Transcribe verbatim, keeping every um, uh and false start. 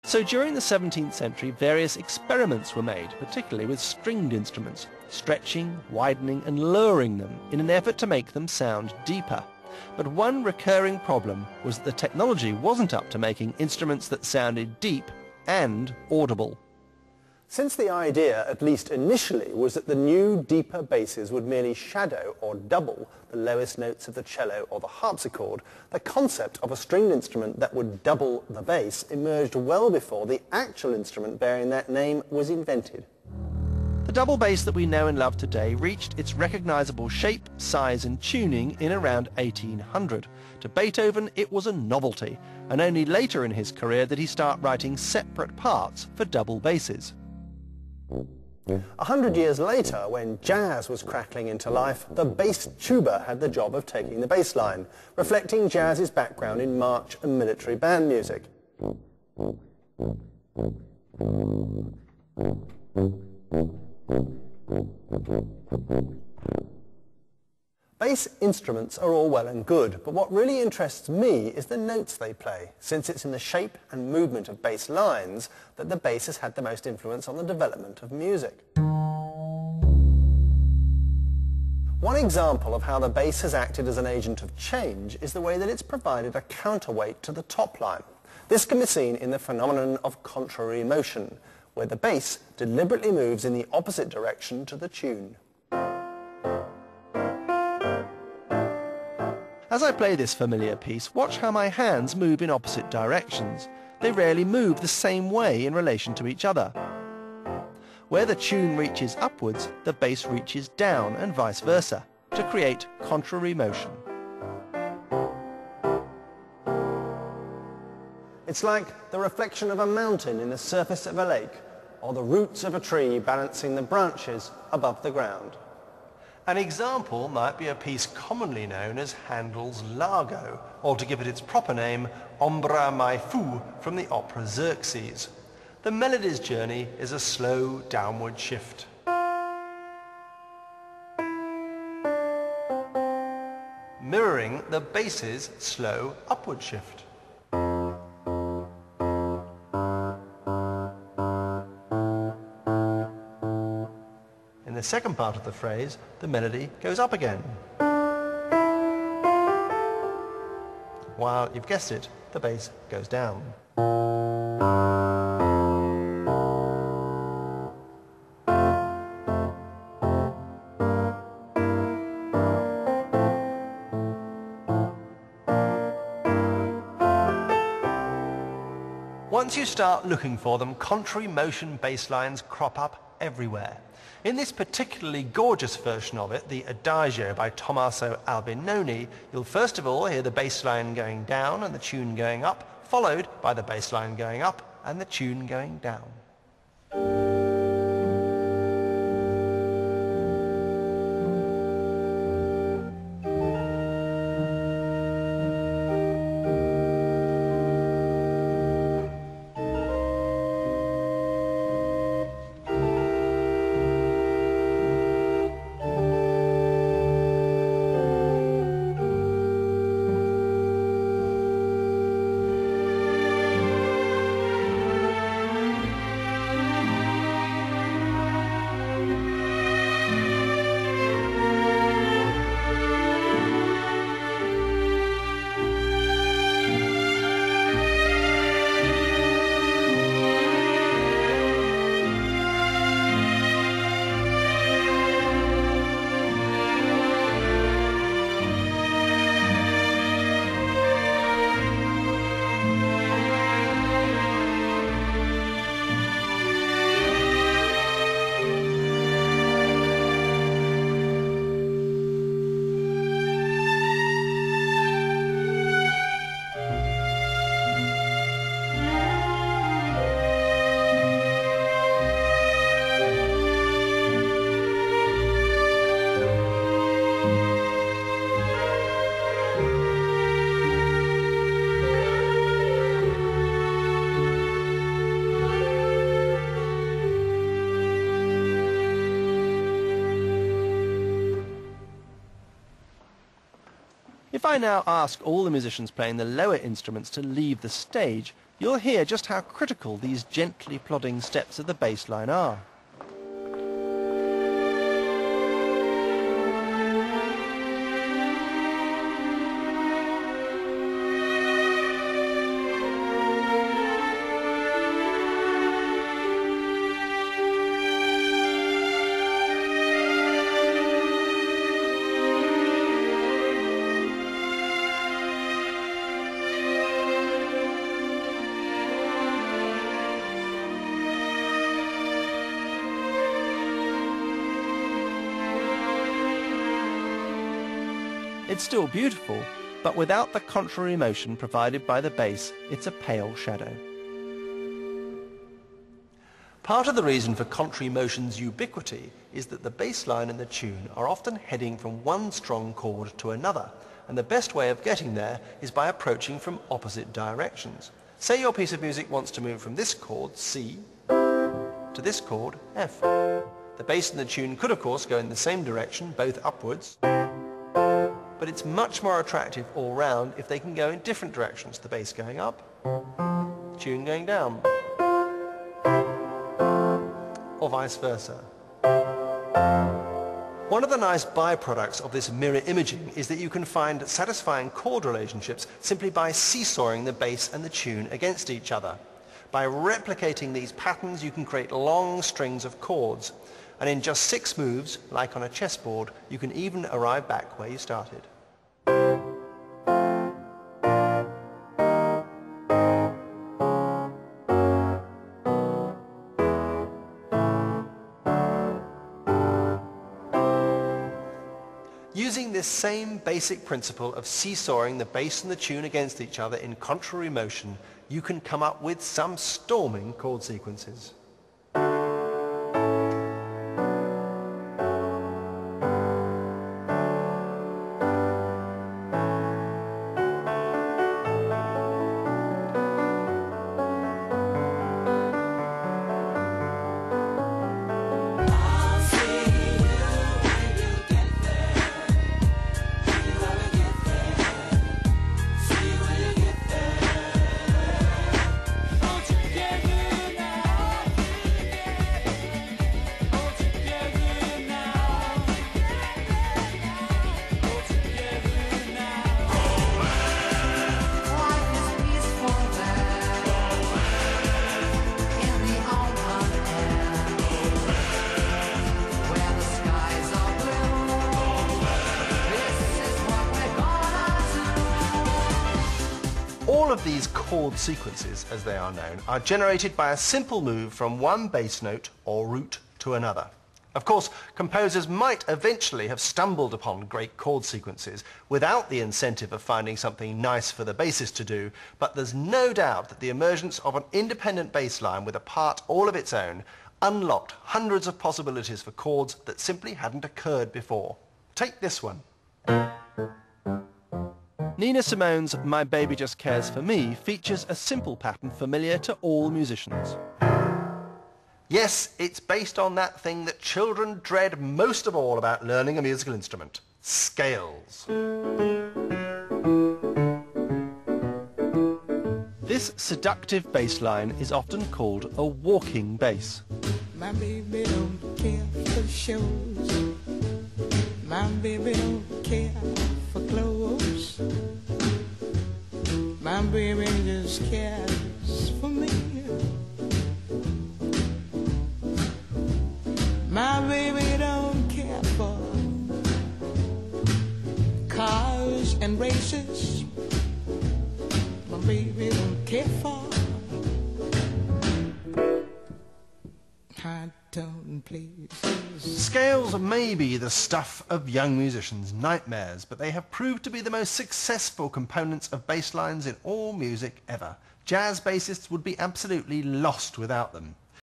So during the seventeenth century, various experiments were made, particularly with stringed instruments, stretching, widening and lowering them in an effort to make them sound deeper. But one recurring problem was that the technology wasn't up to making instruments that sounded deep and audible. Since the idea, at least initially, was that the new, deeper basses would merely shadow or double the lowest notes of the cello or the harpsichord, the concept of a stringed instrument that would double the bass emerged well before the actual instrument bearing that name was invented. The double bass that we know and love today reached its recognizable shape, size and tuning in around eighteen hundred. To Beethoven, it was a novelty, and only later in his career did he start writing separate parts for double basses. A hundred years later, when jazz was crackling into life, the bass tuba had the job of taking the bass line, reflecting jazz's background in march and military band music. Bass instruments are all well and good, but what really interests me is the notes they play, since it's in the shape and movement of bass lines that the bass has had the most influence on the development of music. One example of how the bass has acted as an agent of change is the way that it's provided a counterweight to the top line. This can be seen in the phenomenon of contrary motion, where the bass deliberately moves in the opposite direction to the tune. As I play this familiar piece, watch how my hands move in opposite directions. They rarely move the same way in relation to each other. Where the tune reaches upwards, the bass reaches down and vice versa, to create contrary motion. It's like the reflection of a mountain in the surface of a lake, or the roots of a tree balancing the branches above the ground. An example might be a piece commonly known as Handel's Largo, or to give it its proper name, Ombra mai fu from the opera Xerxes. The melody's journey is a slow downward shift. Mirroring the bass's slow upward shift. In the second part of the phrase, the melody goes up again. While, you've guessed it, the bass goes down. Once you start looking for them, contrary motion bass lines crop up everywhere. In this particularly gorgeous version of it, the Adagio by Tommaso Albinoni, you'll first of all hear the bass line going down and the tune going up, followed by the bass line going up and the tune going down. If I now ask all the musicians playing the lower instruments to leave the stage, you'll hear just how critical these gently plodding steps of the bass line are. It's still beautiful, but without the contrary motion provided by the bass, it's a pale shadow. Part of the reason for contrary motion's ubiquity is that the bass line and the tune are often heading from one strong chord to another, and the best way of getting there is by approaching from opposite directions. Say your piece of music wants to move from this chord, C, to this chord, F. The bass and the tune could, of course, go in the same direction, both upwards, but it's much more attractive all round if they can go in different directions. The bass going up, tune going down, or vice versa. One of the nice byproducts of this mirror imaging is that you can find satisfying chord relationships simply by seesawing the bass and the tune against each other. By replicating these patterns, you can create long strings of chords. And in just six moves, like on a chessboard, you can even arrive back where you started. Using this same basic principle of seesawing the bass and the tune against each other in contrary motion, you can come up with some storming chord sequences. All of these chord sequences, as they are known, are generated by a simple move from one bass note or root to another. Of course, composers might eventually have stumbled upon great chord sequences without the incentive of finding something nice for the bassist to do, but there's no doubt that the emergence of an independent bass line with a part all of its own unlocked hundreds of possibilities for chords that simply hadn't occurred before. Take this one. Nina Simone's My Baby Just Cares for Me features a simple pattern familiar to all musicians. Yes, it's based on that thing that children dread most of all about learning a musical instrument, scales. This seductive bass line is often called a walking bass. My baby don't care for shows. My baby don't care for clothes. My baby just cares for me. My baby don't care for cars and races. My baby don't care for high tone places. Scales may be the stuff of young musicians' nightmares, but they have proved to be the most successful components of bass lines in all music ever. Jazz bassists would be absolutely lost without them.